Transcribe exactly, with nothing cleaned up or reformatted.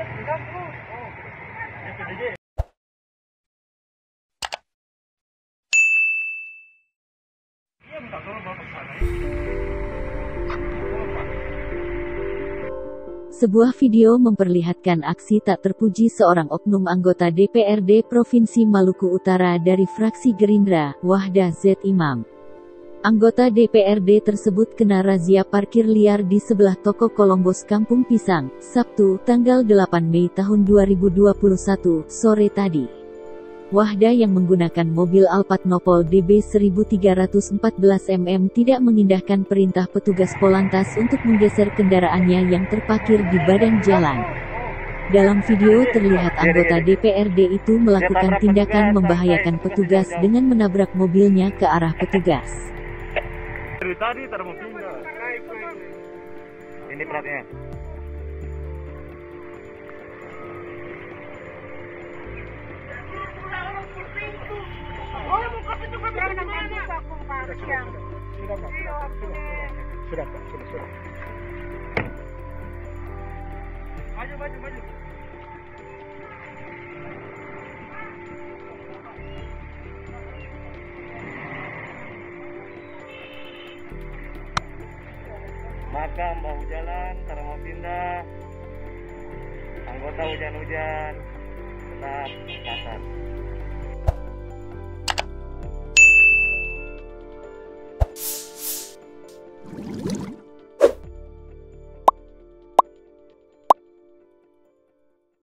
Sebuah video memperlihatkan aksi tak terpuji seorang oknum anggota D P R D Provinsi Maluku Utara dari fraksi Gerindra, Wahdah Z Imam. Anggota D P R D tersebut kena razia parkir liar di sebelah toko Kolombos Kampung Pisang, Sabtu, tanggal delapan Mei tahun dua ribu dua puluh satu, sore tadi. Wahdah yang menggunakan mobil Alphard Nopol D B seribu tiga ratus empat belas milimeter tidak mengindahkan perintah petugas Polantas untuk menggeser kendaraannya yang terparkir di badan jalan. Dalam video terlihat anggota D P R D itu melakukan tindakan membahayakan petugas dengan menabrak mobilnya ke arah petugas. Dari tadi mau pindah. Ini platnya. Sudah, Pak. Sudah, Pak. Sudah, sudah. Maju, maju, maju. Maka bahu jalan, cara mau pindah. Anggota hujan-hujan tetap kasar.